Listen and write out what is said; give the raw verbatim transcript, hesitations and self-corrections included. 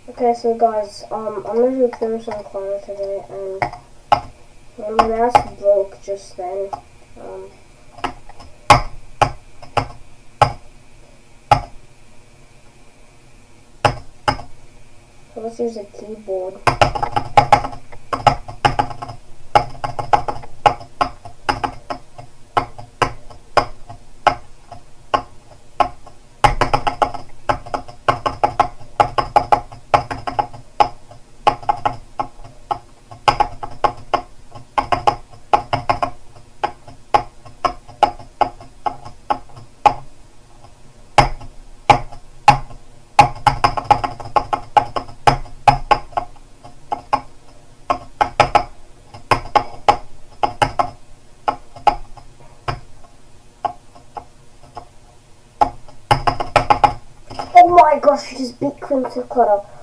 Okay, so guys, um, I'm gonna do Crimson Climber today, and um, my mouse broke just then. Um, so let's use a keyboard. Oh my gosh, I just beat Crimson Clutter.